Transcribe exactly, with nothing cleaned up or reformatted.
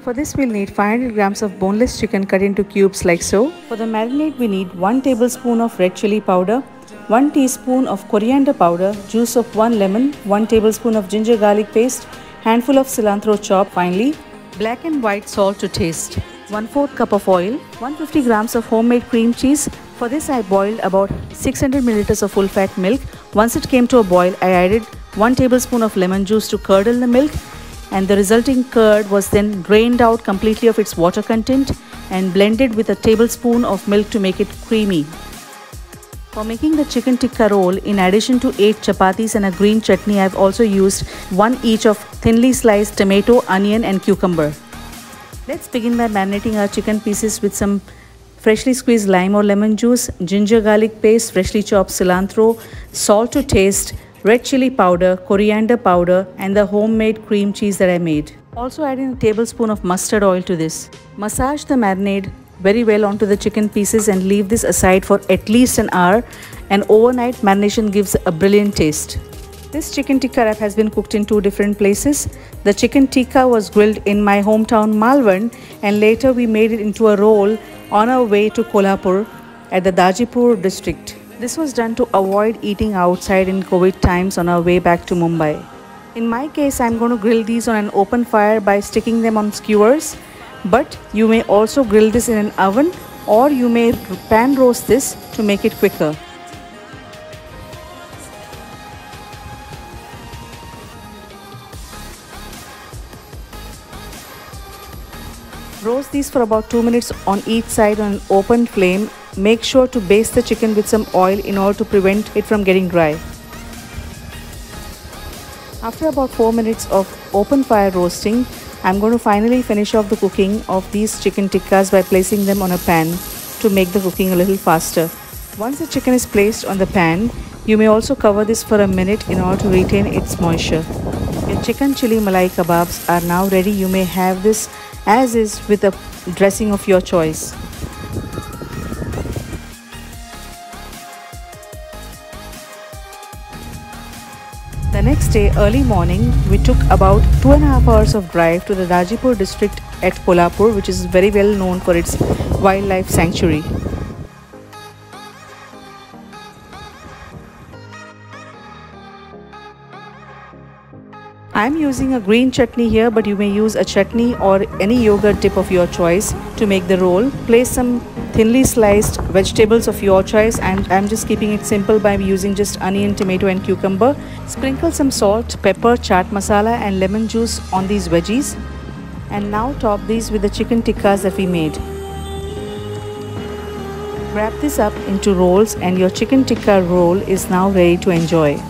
For this we'll need five hundred grams of boneless chicken cut into cubes like so. For the marinade we need one tablespoon of red chili powder, one teaspoon of coriander powder, juice of one lemon, one tablespoon of ginger garlic paste, handful of cilantro chopped finely, black and white salt to taste, one fourth cup of oil, one hundred fifty grams of homemade cream cheese. For this I boiled about six hundred milliliters of full fat milk. Once it came to a boil, I added one tablespoon of lemon juice to curdle the milk, and the resulting curd was then drained out completely of its water content and blended with a tablespoon of milk to make it creamy. For making the chicken tikka roll, in addition to eight chapatis and a green chutney, I have also used one each of thinly sliced tomato, onion and cucumber. Let's begin by marinating our chicken pieces with some freshly squeezed lime or lemon juice, ginger garlic paste, freshly chopped cilantro, salt to taste, red chili powder, coriander powder and the homemade cream cheese that I made. Also add in a tablespoon of mustard oil to this. Massage the marinade very well onto the chicken pieces and leave this aside for at least an hour. An overnight marination gives a brilliant taste. This chicken tikka wrap has been cooked in two different places. The chicken tikka was grilled in my hometown Malvan, and later we made it into a roll on our way to Kolhapur at the Dajipur district. This was done to avoid eating outside in COVID times on our way back to Mumbai. In my case, I'm going to grill these on an open fire by sticking them on skewers, but you may also grill this in an oven, or you may pan roast this to make it quicker. Roast these for about two minutes on each side on an open flame. Make sure to baste the chicken with some oil in order to prevent it from getting dry. After about four minutes of open fire roasting, I'm going to finally finish off the cooking of these chicken tikkas by placing them on a pan to make the cooking a little faster. Once the chicken is placed on the pan, you may also cover this for a minute in order to retain its moisture. Your chicken chili malai kebabs are now ready. You may have this as is with a dressing of your choice. The next day, early morning, we took about two and a half hours of drive to the Dajipur district at Kolhapur, which is very well known for its wildlife sanctuary. I am using a green chutney here, but you may use a chutney or any yogurt dip of your choice to make the roll. Place some thinly sliced vegetables of your choice, and I am just keeping it simple by using just onion, tomato and cucumber. Sprinkle some salt, pepper, chaat masala and lemon juice on these veggies, and now top these with the chicken tikkas that we made. Wrap this up into rolls and your chicken tikka roll is now ready to enjoy.